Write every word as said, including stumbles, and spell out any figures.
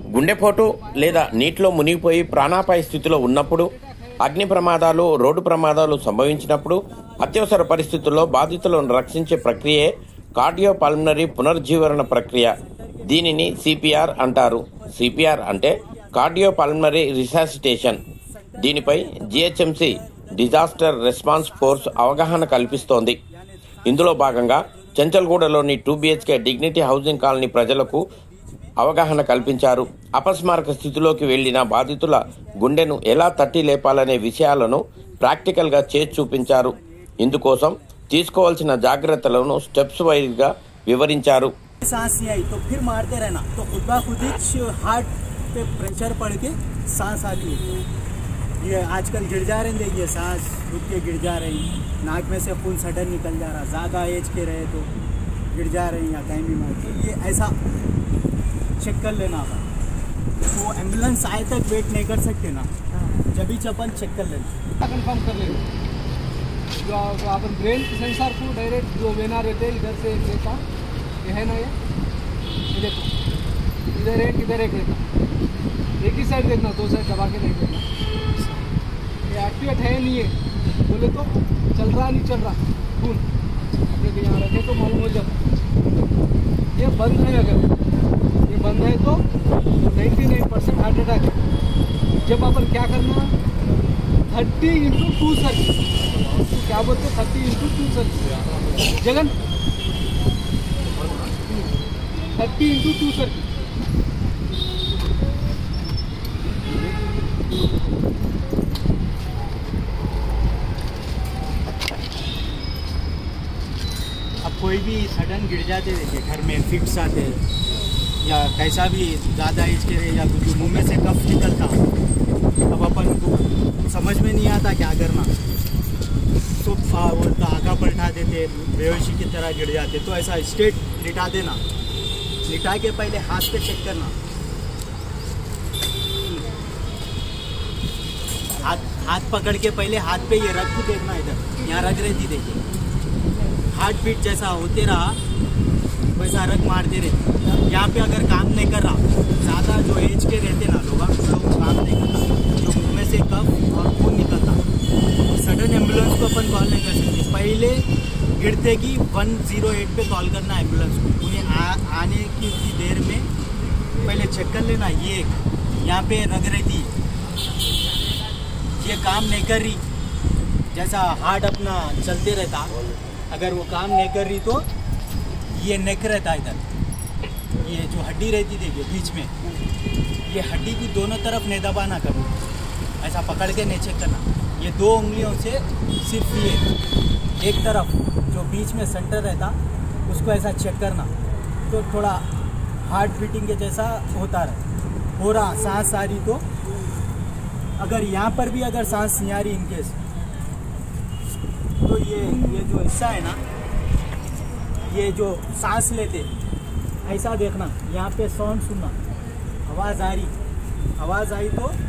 గుండెపోటు లేదా నీటిలో మునిగిపోయి ప్రాణాపాయ స్థితిలో ఉన్నప్పుడు, అగ్ని ప్రమాదాలు, రోడ్డు ప్రమాదాలు సంభవించినప్పుడు అత్యవసర పరిస్థితుల్లో బాధితులను రక్షించే ప్రక్రియే కార్డియోపల్మనరీ పునరుజ్జీవన ప్రక్రియ. దీనిని సిపిఆర్ అంటారు. సిపిఆర్ అంటే కార్డియోపల్మనరీ రిససిటేషన్. దీనిపై జిహెచ్ఎంసి డిజాస్టర్ రెస్పాన్స్ ఫోర్స్ అవగాహన కల్పిస్తోంది. ఇందులో భాగంగా చెంచల్గూడలోని two BHK dignity housing colony ప్రజలకు అవగాహన కల్పించారు. అపస్మారక స్థితిలోకి వెళ్లిన బాధితుల గుండెను ఎలా తట్టి లేపాలనే విషయాలను ప్రాక్టికల్గా చేసి చూపించారు. ఇందుకోసం తీసుకోవాల్సిన జాగ్రత్తలను స్టెప్స్ వైజ్ గా వివరించారు. सांस नहीं आई तो फिर मारते रहना, तो खुद ब खुद ही हार्ट पे प्रेशर पड़ के सांस आती है। ये आजकल गिर जा रहे हैं, देखिए सांस रुक के गिर जा रही, नाक में से खून सडन निकल जा रहा, ज़्यादा एज के रहे तो गिर जा रहे हैं या कहीं भी मार के, ये ऐसा चेक कर लेना था। तो एम्बुलेंस आए तक वेट नहीं कर सकते ना, जब भी चपन चेक कर लेना, कंफर्म कर लेना। जो अपन ब्रेन सेंसर को डायरेक्ट जो वेना रहते हैं इधर से देखा, ये है ना, ये ये देखो इधर एक इधर एक देखना, एक ही साइड देखना, दो साइड दबा के नहीं देखना। ये एक्टिवेट है नहीं है बोले तो चल रहा नहीं चल रहा खून अपने को यहाँ रखे तो मालूम हो जाता। ये बंद है, अगर ये बंद है तो निन्यानवे परसेंट हार्ट अटैक है। जब अपन क्या करना, थर्टी इंटू टू सर्किट, क्या बोलते थर्टी इंटू टू सर्किट, जगन थर्टी इंटू टू सर्किट। अब कोई भी सडन गिर जाते देखिए, घर में फिक्स आते या कैसा भी ज़्यादा एज के रहे या कुछ मुंह में से कफ निकलता, अब अपन को समझ में नहीं आता क्या करना, तो बोलता आगा पलटा देते, बेहोशी की तरह गिर जाते। तो ऐसा स्ट्रेट लिटा देना, लिटा के पहले हाथ पे चेक करना, हाथ हाथ पकड़ के पहले हाथ पे ये रग देखना, इधर यहाँ रग रहती देखिए, हार्ट बीट जैसा होते रहा वैसा रग मारते रहते। यहाँ पे अगर काम नहीं कर रहा, ज़्यादा जो एज के रहते ना लोग, लोग काम नहीं करता, जो मुँह में से कफ और खून निकलता, सडन एम्बुलेंस को अपन कॉल नहीं कर सकते। पहले गिरते की वन ज़ीरो एट पे कॉल करना एम्बुलेंस को, उन्हें आ, आने की उतनी देर में पहले चेक कर लेना। ये यहाँ पे रग रहती, ये काम नहीं कर रही, जैसा हार्ट अपना चलते रहता, अगर वो काम नहीं कर रही तो ये नेक रहता इधर, ये जो हड्डी रहती देखिए बीच में, ये हड्डी की दोनों तरफ नहीं दबाना कभी, ऐसा पकड़ के नहीं चेक करना। ये दो उंगलियों से सिर्फ ये एक तरफ जो बीच में सेंटर रहता उसको ऐसा चेक करना, तो थोड़ा हार्ट बीटिंग के जैसा होता रहे, हो रहा सांस आ रही तो, अगर यहाँ पर भी अगर सांस नहीं आ रही इनकेस, तो ये ये जो हिस्सा है ना, ये जो सांस लेते ऐसा देखना, यहाँ पे साउंड सुनना, आवाज़ आ रही, आवाज़ आई तो